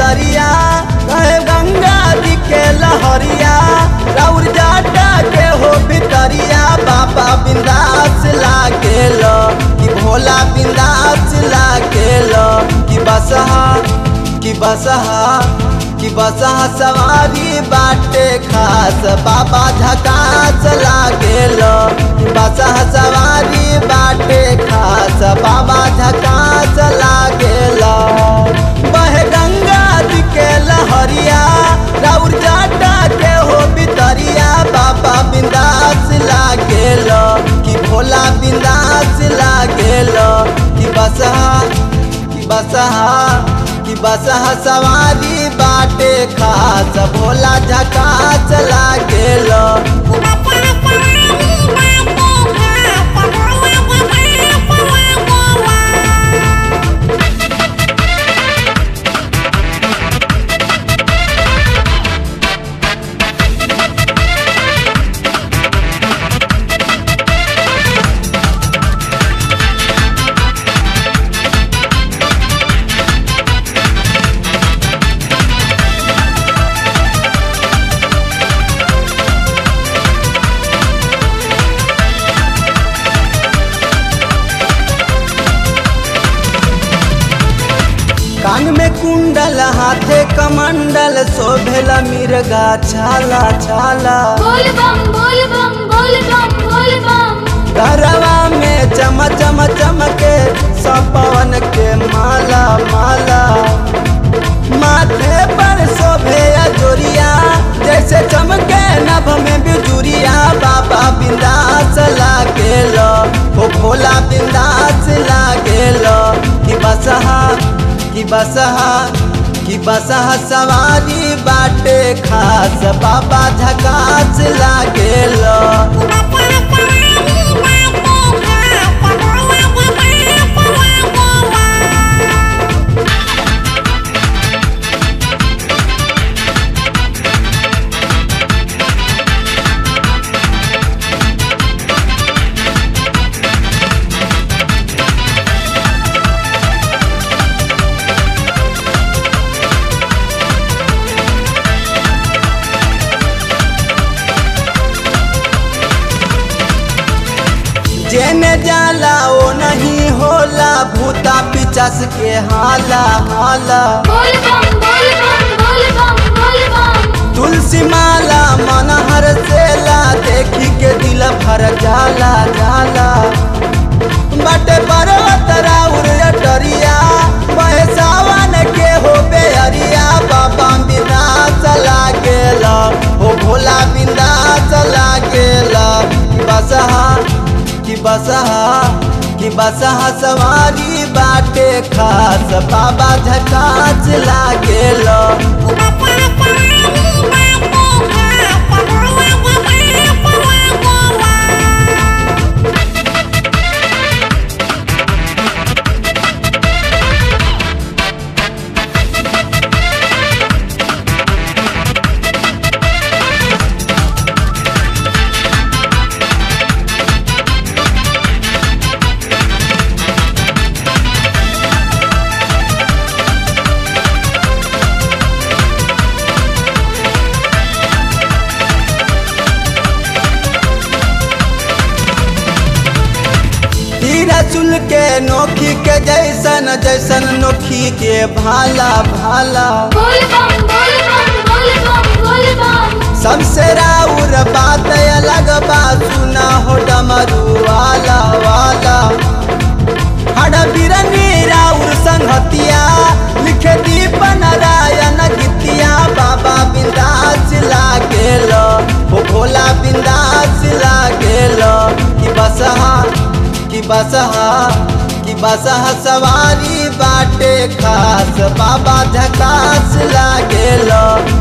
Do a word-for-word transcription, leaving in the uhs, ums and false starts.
भितरिया कहे गंगा जी के लहरिया राउर जाटा के हो भितरिया बाबा बिंदास लागेल कि भोला बिंदास लागेल कि बसहा कि बसहा कि बसहा सवारी बाटे खास बाबा झकास लागेल कि बसहा सवारी बाटे खास बाबा झकास लागेल बहे गंगा जी के लहरिया राउर जाटा के हो भितरिया बाबा बिंदास लागेल कि भोला बिंदास लागेल कि बसहा कि बसहा कि बसहा सवारी बाटे खास भोला झकास लागेल कान में कुंडल हाथे कमंडल शोभेला मिर्गा छाला छाला बोल बम बोल बम बोल बम बोल बम घरवा में चम चम चमके सपवन के माला माला माथे पर शोभे जोरिया जैसे चमके नभ में बिजुरिया बाबा बिंदास लागेल ओ भोला बिंदास लागेल कि बसहा कि बसहा कि बसहा सवारी बाटे खास बाबा झकास लागेल जेने जाला ओ नहीं होला भूता पिचास के हाला हाला बोल बम बोल बम बोल बम बोल बम तुलसी माला मन हर सेला देखी के दिल भर जाला जाला बटे पर्वत राउर डरिया बहे सावन के हो बेअरिया बाबा बिंदास लागेल हो भोला बिंदास लागेल बसहा कि बसहा कि बसहा सवारी बाटे खास बाबा झकास लागेल चुल के नोखी के जैसन जैसन नोखी के भाला भाला बोल बम बोल बम बोल बम बोल बम सबसे राउर बात अलग बात सुना हो डमरू वाला वाला हड़ बिरनी राउर संगतिया लिखे दीप नारायण गीतिया बाबा बिंदास लागेल ओ भोला बिंदास लागेल कि बसहा कि बसहा कि बसहा सवारी बाटे खास बाबा झकास लागेल